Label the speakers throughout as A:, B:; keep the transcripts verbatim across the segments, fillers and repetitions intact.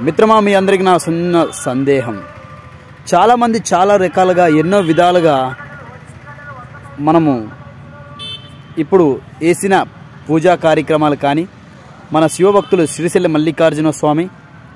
A: మిత్రమా, మీ అందరికీ నా చిన్న సందేహం. చాలామంది చాలా రకాలుగా ఎన్నో విధాలుగా మనము ఇప్పుడు వేసిన పూజా కార్యక్రమాలు కానీ, మన శివభక్తులు శ్రీశైల మల్లికార్జున స్వామి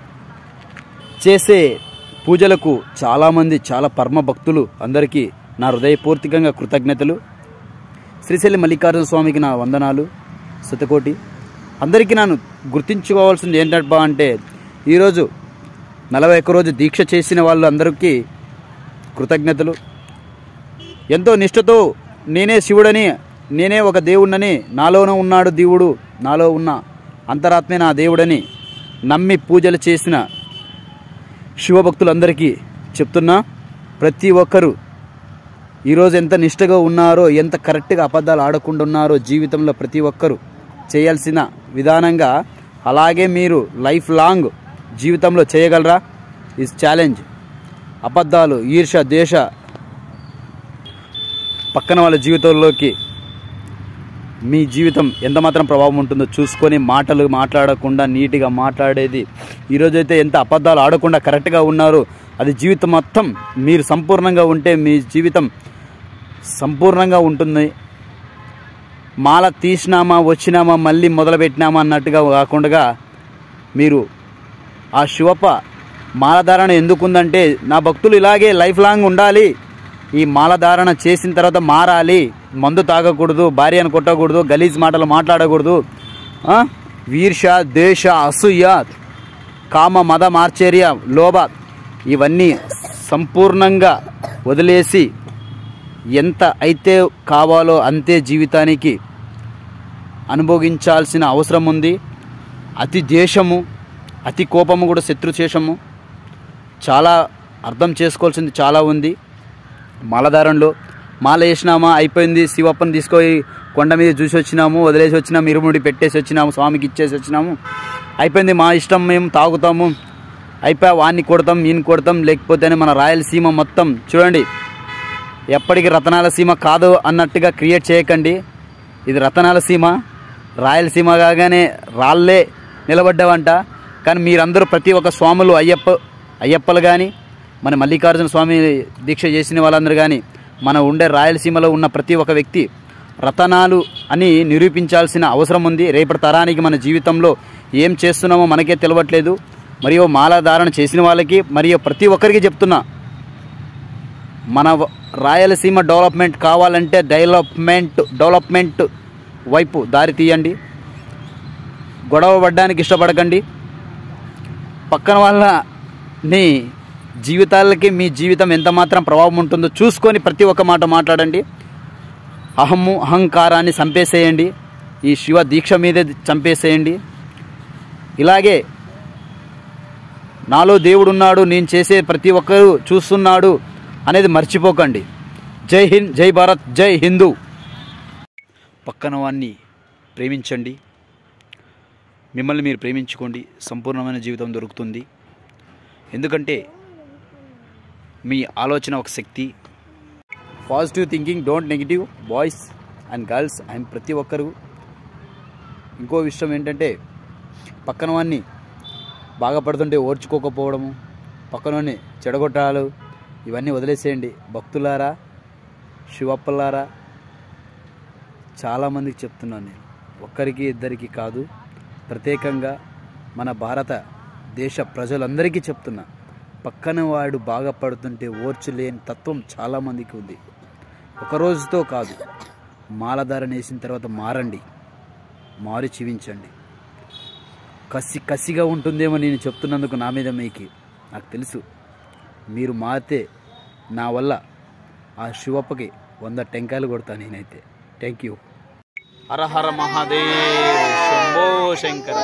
A: చేసే పూజలకు చాలామంది చాలా పరమ భక్తులు అందరికీ నా హృదయపూర్తికంగా కృతజ్ఞతలు. శ్రీశైల మల్లికార్జున స్వామికి నా వందనాలు శతకోటి. అందరికీ నేను గుర్తించుకోవాల్సింది ఏంటబ్బా అంటే, ఈరోజు నలభై ఒక్క రోజు దీక్ష చేసిన వాళ్ళు అందరికీ కృతజ్ఞతలు. ఎంతో నిష్ఠతో నేనే శివుడని, నేనే ఒక దేవుడినని, నాలోనూ ఉన్నాడు దేవుడు, నాలో ఉన్న అంతరాత్మే నా దేవుడని నమ్మి పూజలు చేసిన శివభక్తులందరికీ చెప్తున్నా, ప్రతి ఒక్కరూ ఈరోజు ఎంత నిష్ఠగా ఉన్నారో, ఎంత కరెక్ట్గా అబద్ధాలు ఆడకుండా ఉన్నారో జీవితంలో ప్రతి ఒక్కరూ చేయాల్సిన విధానంగా అలాగే మీరు లైఫ్ లాంగ్ జీవితంలో చేయగలరా? Is challenge. అబద్ధాలు, ఈర్ష, ద్వేష పక్కన వాళ్ళ జీవితంలోకి మీ జీవితం ఎంత మాత్రం ప్రభావం ఉంటుందో చూసుకొని మాటలు మాట్లాడకుండా నీట్గా మాట్లాడేది. ఈరోజైతే ఎంత అబద్ధాలు ఆడకుండా కరెక్ట్గా ఉన్నారో అది జీవితం మొత్తం మీరు సంపూర్ణంగా ఉంటే మీ జీవితం సంపూర్ణంగా ఉంటుంది. మాల తీసినామా వచ్చినామా మళ్ళీ మొదలుపెట్టినామా అన్నట్టుగా కాకుండా మీరు ఆ శివప్ప మాలధారణ ఎందుకుందంటే, నా భక్తులు ఇలాగే లైఫ్ లాంగ్ ఉండాలి, ఈ మాలధారణ చేసిన తర్వాత మారాలి, మందు తాగకూడదు, భార్యను కొట్టకూడదు, గలీజ్ మాటలు మాట్లాడకూడదు, వీర్ష, ద్వేష, అసూయ, కామ, మద, మార్చర్య, లోభ ఇవన్నీ సంపూర్ణంగా వదిలేసి ఎంత అయితే కావాలో అంతే జీవితానికి అనుభవించాల్సిన అవసరం ఉంది. అతి ద్వేషము, అతి కోపము కూడా శత్రుశేషము. చాలా అర్థం చేసుకోవాల్సింది చాలా ఉంది. మాలధారణలో మాల వేసినామా అయిపోయింది, శివప్పని తీసుకొని కొండ మీద చూసి వచ్చినాము, వదిలేసి వచ్చినాము, ఇరుముడి పెట్టేసి వచ్చినాము, స్వామికి ఇచ్చేసి వచ్చినాము, అయిపోయింది, మా ఇష్టం, మేము తాగుతాము, అయిపోయా, వాడిని కొడతాం, ఈయన కొడతాం. లేకపోతేనే మన రాయలసీమ మొత్తం చూడండి, ఎప్పటికీ రతనాల సీమ కాదు అన్నట్టుగా క్రియేట్ చేయకండి. ఇది రతనాల సీమ, రాయలసీమ కాగానే రాళ్ళే నిలబడ్డావంట. కానీ మీరందరూ ప్రతి ఒక్క స్వాములు, అయ్యప్ప అయ్యప్పలు కానీ, మన మల్లికార్జున స్వామి దీక్ష చేసిన వాళ్ళందరూ కానీ, మన ఉండే రాయలసీమలో ఉన్న ప్రతి ఒక్క వ్యక్తి రతనాలు అని నిరూపించాల్సిన అవసరం ఉంది. రేపటి తరానికి మన జీవితంలో ఏం చేస్తున్నామో మనకే తెలియట్లేదు. మరియు మాలాధారణ చేసిన వాళ్ళకి మరియు ప్రతి ఒక్కరికి చెప్తున్నా, మన రాయలసీమ డెవలప్మెంట్ కావాలంటే డెవలప్మెంట్ డెవలప్మెంట్ వైపు దారి తీయండి. గొడవ పడడానికి ఇష్టపడకండి. పక్కన వాళ్ళని జీవితాలకి మీ జీవితం ఎంత మాత్రం ప్రభావం ఉంటుందో చూసుకొని ప్రతి ఒక్క మాట మాట్లాడండి. అహము అహంకారాన్ని చంపేసేయండి. ఈ శివ దీక్ష మీదే చంపేసేయండి. ఇలాగే నాలో దేవుడు ఉన్నాడు, నేను చేసే ప్రతి ఒక్కరూ చూస్తున్నాడు అనేది మర్చిపోకండి. జై హింద్, జై భారత్, జై హిందూ. పక్కన వాన్ని ప్రేమించండి. మిమ్మల్ని మీరు ప్రేమించుకోండి. సంపూర్ణమైన జీవితం దొరుకుతుంది. ఎందుకంటే మీ ఆలోచన ఒక శక్తి. Positive thinking, don't negative. Boys and girls and ప్రతి ఒక్కరు. ఇంకో విషయం ఏంటంటే, పక్కన వాన్ని బాగా పడుతుంటే ఓర్చుకోకపోవడము, పక్కన వాన్ని చెడగొట్టాలు, ఇవన్నీ వదిలేసేయండి. భక్తులారా, శివప్పలారా, చాలామందికి చెప్తున్నాను నేను, ఒక్కరికి ఇద్దరికి కాదు, ప్రత్యేకంగా మన భారత దేశ ప్రజలందరికీ చెప్తున్నా, పక్కన వాడు బాగా పడుతుంటే ఓర్చులేని తత్వం చాలామందికి ఉంది. ఒకరోజుతో కాదు, మాలధారణ వేసిన తర్వాత మారండి, మారి జీవించండి. కసి కసిగా ఉంటుందేమో నేను చెప్తున్నందుకు నా మీద మీకు నాకు తెలుసు. మీరు మారితే నా వల్ల ఆ శివప్పకి వంద టెంకాయలు కొడతాను నేనైతే. Thank you. హర హర మహాదేవ్, శంభో శంకర.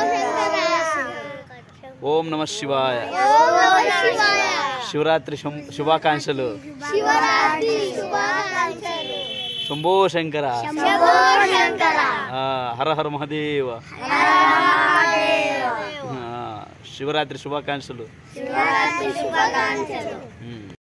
A: ఓం నమ శివాయ. శివరాత్రి శుభాకాంక్షలు. శంభో శంకర. హర హర మహాదేవ. శివరాత్రి శుభాకాంక్షలు.